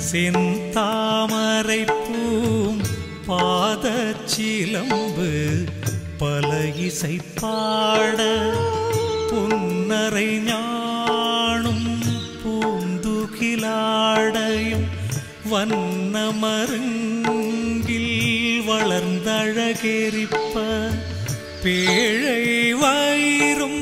செந்தாமரை boom பாதச்சிலம்பு பல இசை பாட பொன்னரை ஞானும் பூந்துகிலாடையும் வண்ணமருங்கில் வளர்ந்தழகெரிப்ப பேழை வயிறும்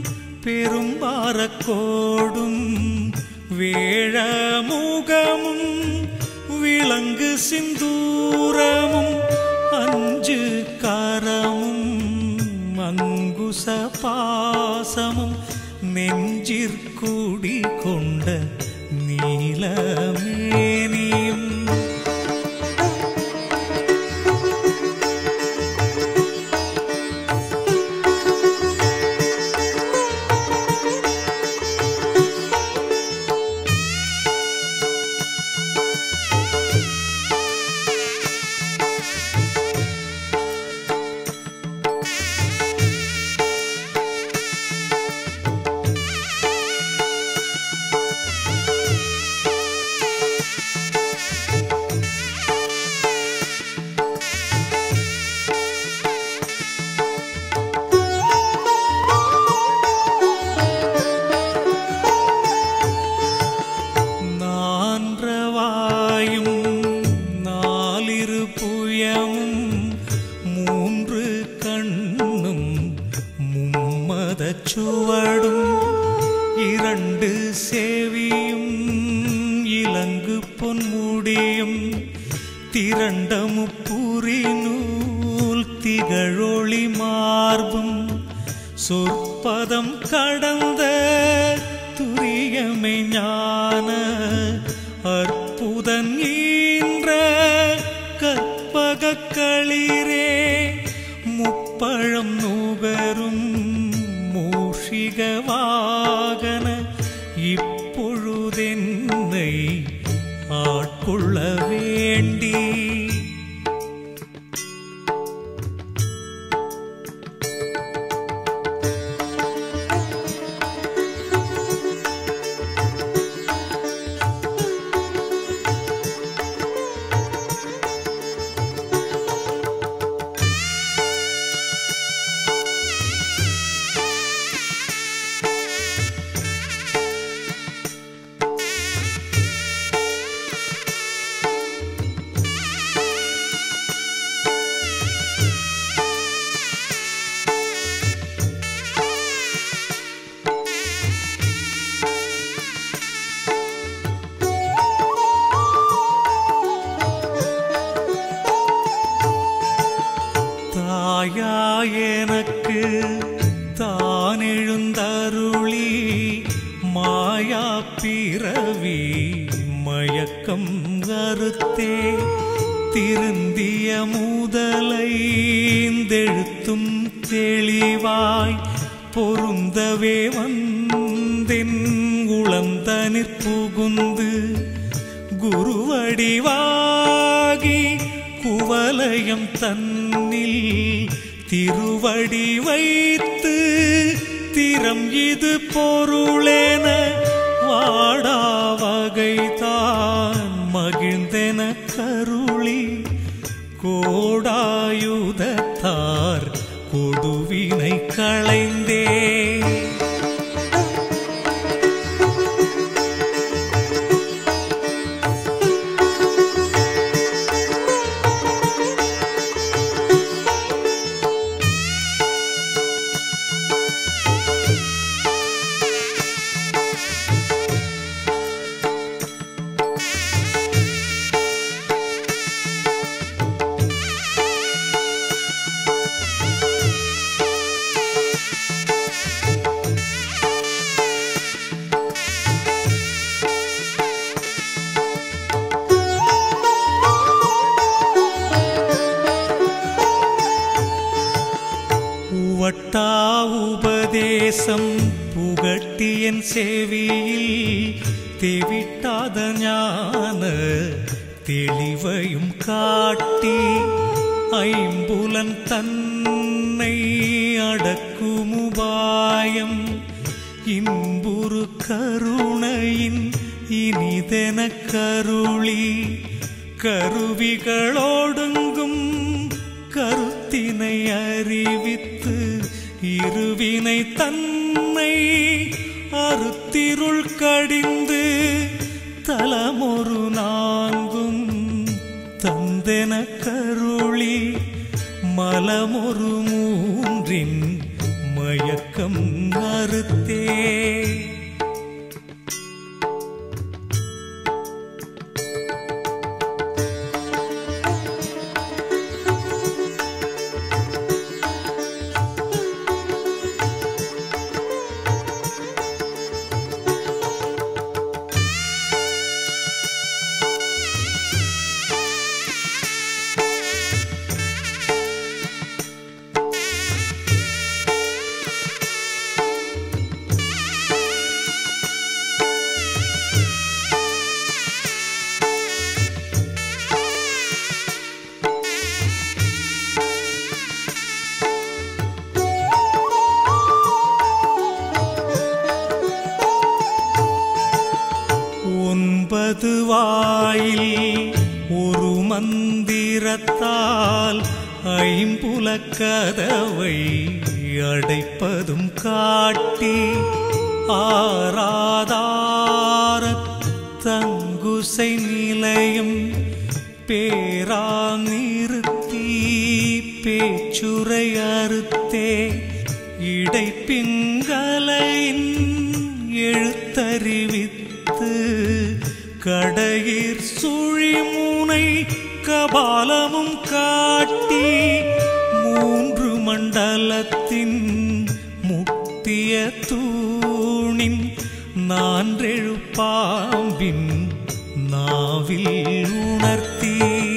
பெரும்பாரக்கோடும் வேழமுகமும் விலங்கு சிந்தூரமும் அஞ்சு கரமும் அங்குச பாசமும் நெஞ்சிற்குடி கொண்ட நீலமேனியும் சுவடும் இரண்டு சேவியும் இலங்கு பொன்முடியும் திரண்ட முப்புரி நூல் திகழொளி மார்பும் சொற்பதம் கடந்த துரியமை ஞான அற்புதன் ஈன்ற கற்பக களிரே முப்பழம் நுகரும் மூஷிக வாகன இப்பொழுதென்னை ஆட்கொள்ள வேண்டி எனக்கு தான் எழுந்தருளி மாயா பிறவி மயக்கம் கருத்தே திருந்திய முதலைந்தெழுத்தும் தெளிவாய் பொருந்தவே வந்தென் உளந்தனிற் புகுந்து குருவடிவாகி குவலயம் தன்னில் திருவடி வைத்து திறம் இது பொருளென வாடாவகைதான் மகிழ்ந்தென கருளி கோடாயுதத்தார் கொடுவினை களைந்தே உபதேசம் புகட்டியன் சேவியில் தெவிட்டாத ஞான தெளிவையும் காட்டி ஐம்புலன் தன்னை அடக்குமுபாயம் இன்புறு கருணையின் இனிதெனக் கருளி கருவிகளோடுங்கும் கருத்தினை அறிவித்து இருவினை தன்னை அறுத்திருள் கடிந்து தலமொரு நான்கும் தந்தெனக் கருளி மலமொரு மூன்றின் மயக்கம் அறுத்தே. வாயில் ஒரு மந்திரத்தால் ஐம்புலக்கதவை அடைப்பதும் காட்டி ஆராதார தங்குசை நிலையம் பேராநிறுத்தி பேச்சுரை அறுத்தே இடைப்பிங்கலையின் எழுத்தறிவித்து கடையிற் சுழிமுனை கபாலமும் காட்டி மூன்று மண்டலத்தின் முக்திய தூணின் நான்றெழு பாம்பின் நாவில் உணர்த்தி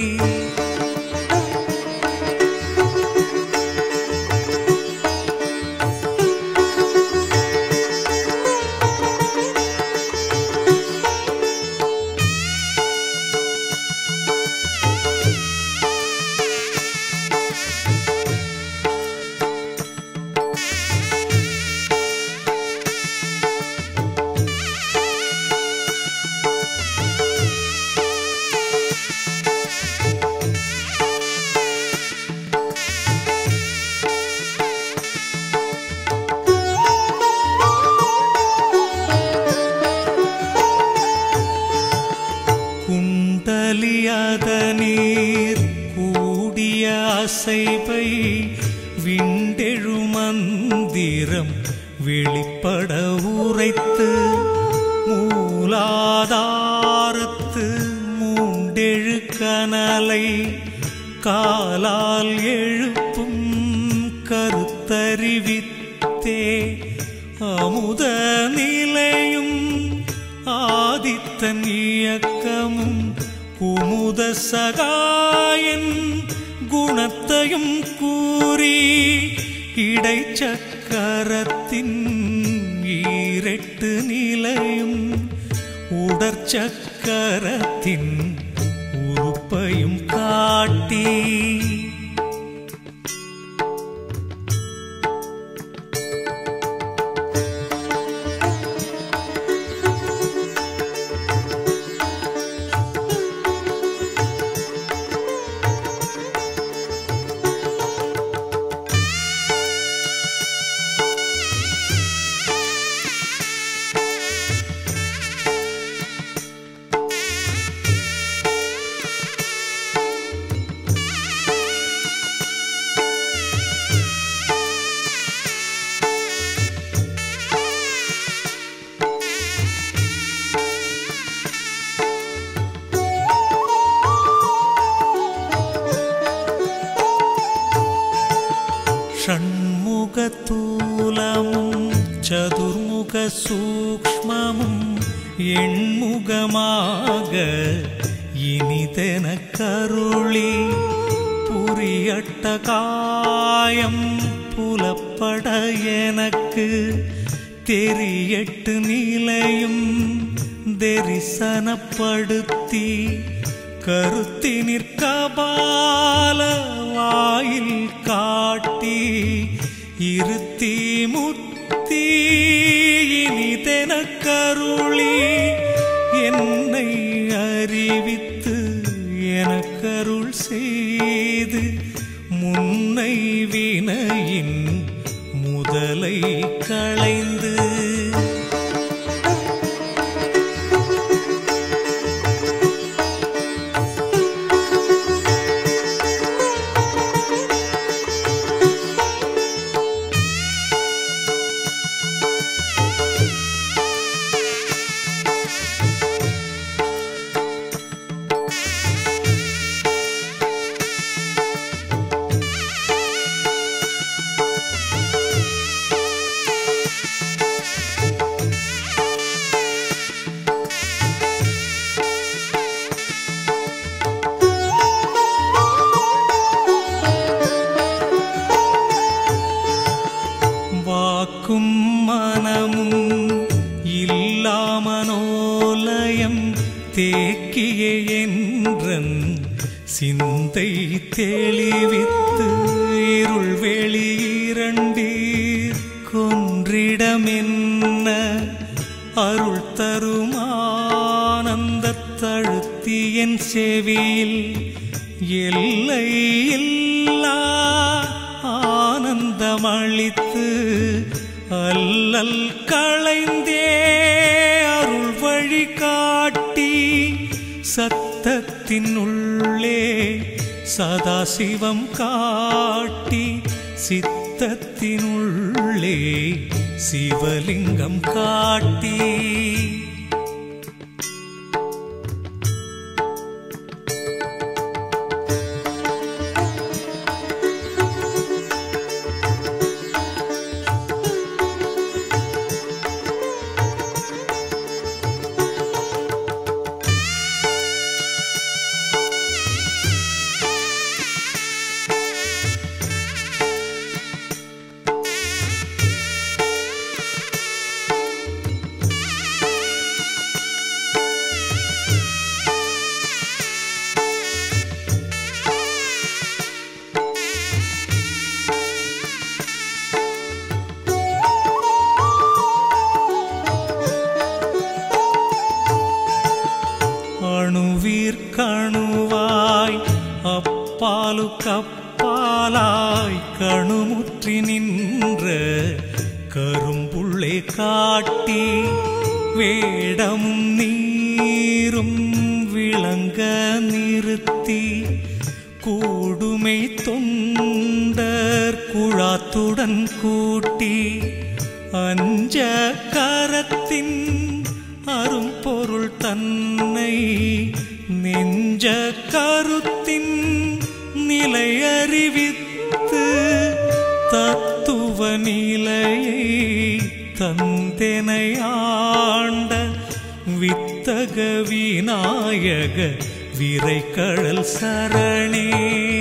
நீர் கூடிய அசைவை விண்டெழு மந்திரம் வெளிப்பட உரைத்து மூலாதாரத்து மூண்டெழு கனலை காலால் எழுப்பும் கருத்தறிவித்தே அமுத நிலையும் ஆதித்தன் இயக்கமும் குமுத சகாயன் குணத்தையும் கூறி இடைச்சக்கரத்தின் ஈரெட்டு நிலையும் உடற்சக்கரத்தின் உறுப்பையும் காட்டி ஷண்முகத்தூலமும் சதுர்முக சூக்ஷ்மமும் எண்முகமாக இனிதெனக் கருளி புரியட்ட காயம் புலப்பட எனக்கு தெரியட்டு நிலையும் தரிசனப்படுத்தி கருத்தினிற் கபால வாயில் காட்டி இருத்தி முத்தி இனிதெனக் கருளி முன்னை வினையின் முதலை களைந்து வாக்கும் மனமும் இல்லாமனோலயம் தேக்கிய என்றன் சிந்தை தெளிவித்து இருள் வெளியிரண்டீர் கொன்றிடமென்ன அருள் தருமானந்த தழுத்தி என் செவியில் எல்லை இல்லா ஆனந்தமளித்து அல்லல் களைந்தே அருள் வழி காட்டி சத்தத்தின் உள்ளே சதாசிவம் காட்டி சித்தத்தின் உள்ளே சிவலிங்கம் காட்டி கணுவாய் அப்பாலு கப்பாலாய் கணுமுற்றி நின்ற கரும்புள்ளே காட்டி வேடமும் நீரும் விளங்க நிறுத்தி கூடுமை தொண்டர் குழாத்துடன் கூட்டி அஞ்ச கரத்தின் அரும்பொருள் தன்னை நெஞ்ச கருத்தின் நிலை அறிவித்து தத்துவ நிலையை தந்தெனை ஆண்ட வித்தக விநாயக விரைக்கடல் சரணே.